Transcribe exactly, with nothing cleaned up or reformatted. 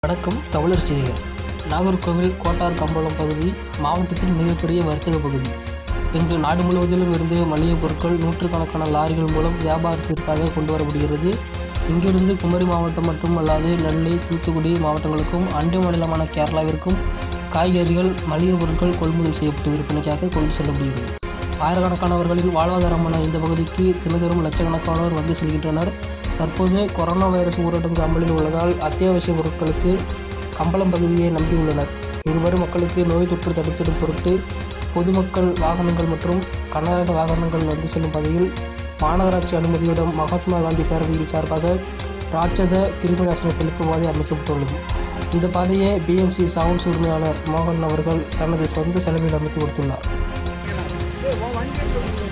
வணக்கம். தமிழர் செய்திகள். நாகர்கோவில் கோட்டார் கம்பளம் பகுதி மாவட்டத்தின் மிகப்பெரிய வர்த்தக பகுதி. இங்கு நாடு முழுவதிலும் இருந்து மளிகைப் பொருட்கள் நூற்றுக்கணக்கான லாரிகள் மூலம் வியாபாரத்திற்காக கொண்டு வரப்படுகிறது. இங்கிருந்து குமரி மாவட்டம் மட்டுமல்லாது நெல்லை, தூத்துக்குடி மாவட்டங்களுக்கும் அண்டை மாநிலமான கேரளாவிற்கும் காய்கறிகள், மளிகைப் பொருட்கள் கொள்முதல் செய்யப்பட்டு விற்பனைக்காக கொண்டு செல்லப்படுகிறது. ஆயிரக்கணக்கானவர்களின் வாழ்வாதாரமான இந்த பகுதிக்கு தினந்தோறும் லட்சக்கணக்கானோர் வந்து செல்கின்றனர். தற்போது கொரோனா வைரஸ் ஊரடங்கு அமலில் உள்ளதால் அத்தியாவசிய பொருட்களுக்கு கம்பளம் பகுதியை நம்பியுள்ளனர். இங்கு வரும் மக்களுக்கு நோய் தொற்று தடுத்திடும் பொருட்டு பொதுமக்கள் வாகனங்கள் மற்றும் கனரக வாகனங்கள் வந்து செல்லும் பாதையில் மாநகராட்சி அனுமதியுடன் மகாத்மா காந்தி பேரவையின் சார்பாக ராட்சத கிருமி நாசினி தெளிப்பு பாதை அமைக்கப்பட்டுள்ளது. இந்த பாதையை பிஎம்சி சவுண்ட்ஸ் உரிமையாளர் மோகன் அவர்கள் தனது சொந்த செலவில் அமைத்து கொடுத்துள்ளார்.